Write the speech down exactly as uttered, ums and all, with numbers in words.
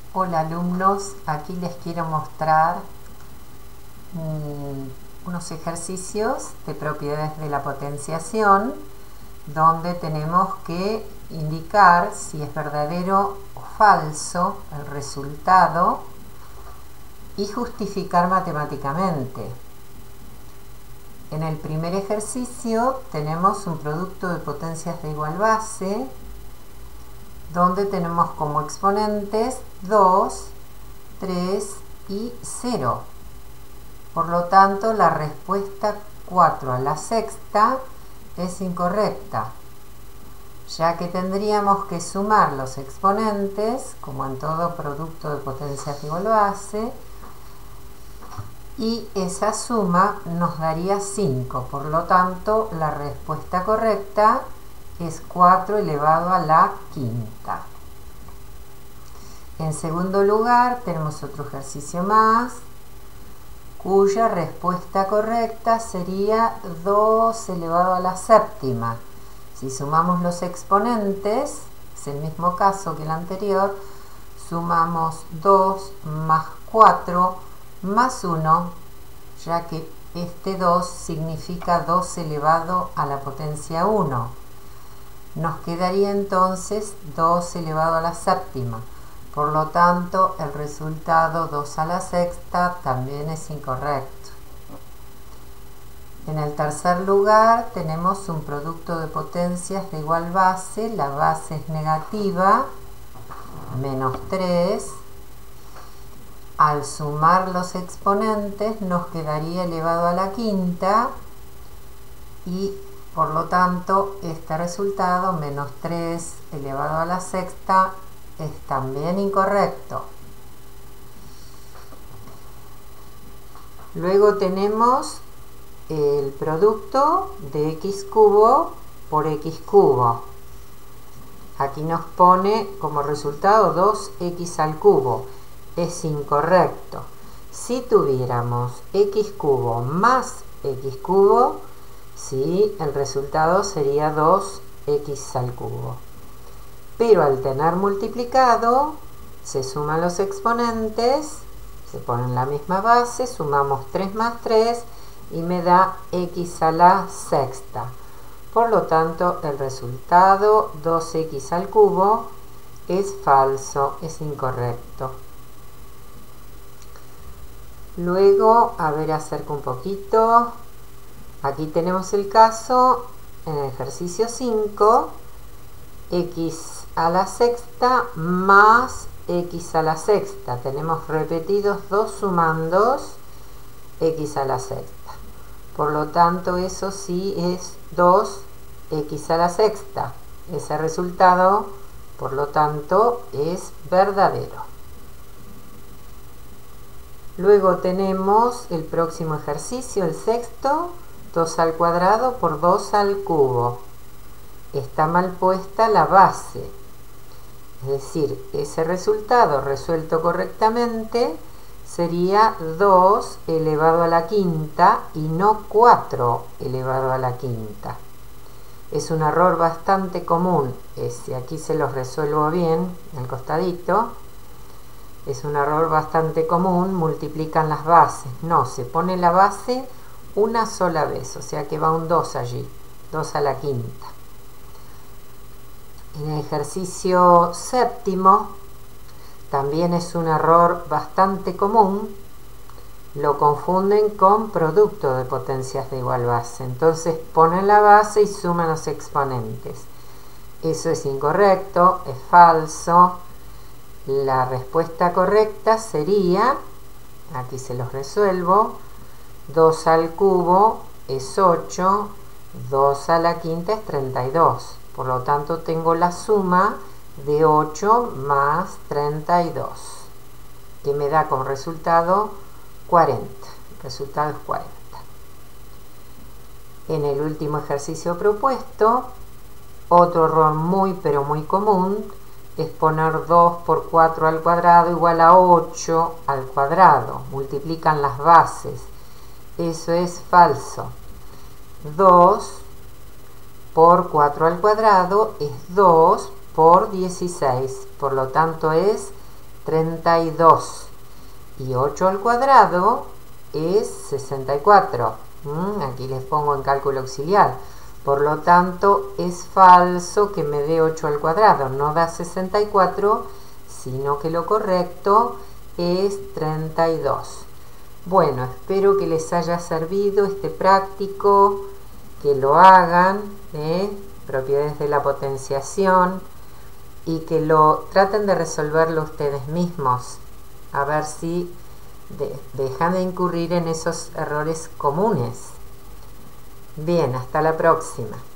Hola alumnos, aquí les quiero mostrar mm, unos ejercicios de propiedades de la potenciación donde tenemos que indicar si es verdadero o falso el resultado y justificar matemáticamente. En el primer ejercicio tenemos un producto de potencias de igual base donde tenemos como exponentes dos, tres y cero. Por lo tanto, la respuesta cuatro a la sexta es incorrecta, ya que tendríamos que sumar los exponentes, como en todo producto de potencias de igual base, y esa suma nos daría cinco. Por lo tanto, la respuesta correcta es cuatro elevado a la quinta. En segundo lugar, tenemos otro ejercicio más, cuya respuesta correcta sería dos elevado a la séptima. Si sumamos los exponentes, es el mismo caso que el anterior, sumamos dos más cuatro más uno, ya que este dos significa dos elevado a la potencia uno. Nos quedaría entonces dos elevado a la séptima. Por lo tanto, el resultado dos a la sexta también es incorrecto. En el tercer lugar tenemos un producto de potencias de igual base. La base es negativa, menos tres. Al sumar los exponentes nos quedaría elevado a la quinta y por lo tanto este resultado, menos tres elevado a la sexta, es también incorrecto. Luego tenemos el producto de x cubo por x cubo. Aquí nos pone como resultado dos x al cubo. Es incorrecto. Si tuviéramos x cubo más x cubo, sí, el resultado sería dos x al cubo. Pero al tener multiplicado, se suman los exponentes, se ponen la misma base, sumamos tres más tres y me da x a la sexta. Por lo tanto, el resultado dos x al cubo es falso, es incorrecto. Luego, a ver, acerco un poquito. Aquí tenemos el caso en el ejercicio cinco, x a la sexta más x a la sexta. Tenemos repetidos dos sumandos x a la sexta. Por lo tanto, eso sí es dos x a la sexta. Ese resultado, por lo tanto, es verdadero. Luego tenemos el próximo ejercicio, el sexto, dos al cuadrado por dos al cubo. Está mal puesta la base. Es decir, ese resultado resuelto correctamente sería dos elevado a la quinta y no cuatro elevado a la quinta. Es un error bastante común. Si aquí se los resuelvo bien, al costadito, es un error bastante común, multiplican las bases. No, se pone la base una sola vez, o sea que va un dos allí, dos a la quinta. En el ejercicio séptimo también es un error bastante común, lo confunden con producto de potencias de igual base. Entonces ponen la base y suman los exponentes. Eso es incorrecto, es falso. La respuesta correcta sería, aquí se los resuelvo, dos al cubo es ocho, dos a la quinta es treinta y dos. Por lo tanto, tengo la suma de ocho más treinta y dos, que me da como resultado cuarenta. El resultado es cuarenta. En el último ejercicio propuesto, otro error muy pero muy común es poner dos por cuatro al cuadrado igual a ocho al cuadrado. Multiplican las bases. Eso es falso. dos por cuatro al cuadrado es dos por dieciséis. Por lo tanto es treinta y dos. Y ocho al cuadrado es sesenta y cuatro. ¿Mm? Aquí les pongo en cálculo auxiliar. Por lo tanto, es falso que me dé ocho al cuadrado. No da sesenta y cuatro, sino que lo correcto es treinta y dos. Bueno, espero que les haya servido este práctico, que lo hagan, ¿eh? Propiedades de la potenciación, y que lo traten de resolverlo ustedes mismos, a ver si de, dejan de incurrir en esos errores comunes. Bien, hasta la próxima.